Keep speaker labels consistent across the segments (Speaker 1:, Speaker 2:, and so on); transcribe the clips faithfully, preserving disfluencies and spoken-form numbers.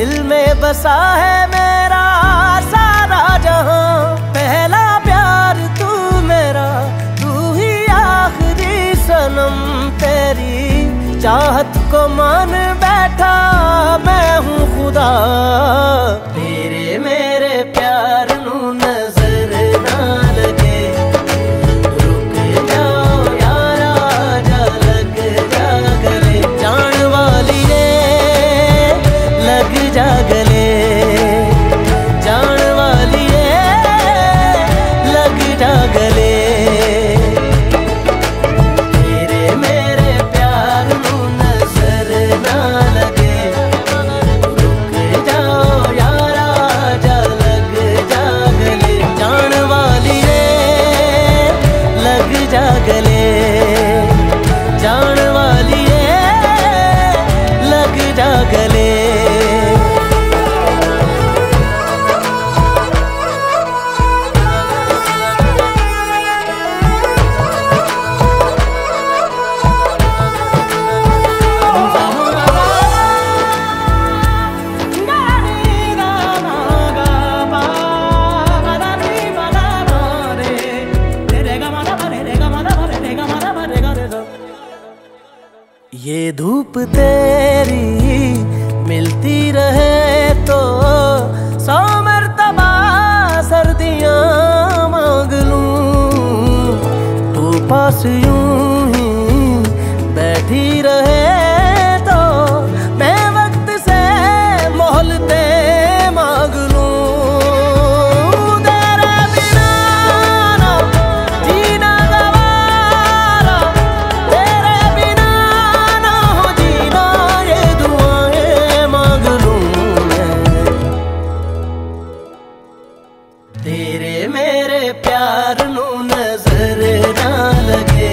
Speaker 1: दिल में बसा है मेरा सारा जहां, पहला प्यार तू मेरा, तू ही आखिरी सनम। तेरी चाहत को मान बैठा मैं हूँ खुदा, तेरे मेरे प्यार नू नजर ना लगे। रुक जाओ यारा जा लग जा गले, जान वाली ने लग जा गले, जान वाली ने लग जा गले। तेरे मेरे प्यार नू नजर ना लगे। रुक जाओ यारा जा लग जा गले, जान वाली ने लग जा गले, जान वाली ने लग जा गले। ये धूप तेरी मिलती रहे तो सौ मर्तबा सर्दियाँ मांग लूं, तू पास यूं ही बैठी रहे तो मैं वक्त से मोहलते मांग लूं। तेरे बिना ना जीना गवारा, तेरे बिना ना हो जीना, ये दुआएं मांग लूं मैं। तेरे मेरे प्यार नू नजर ना लगे।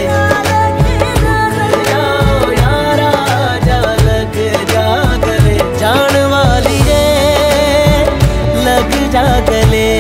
Speaker 1: जाओ यारा जा लग जा गले, जान वाली ने लग जा गले।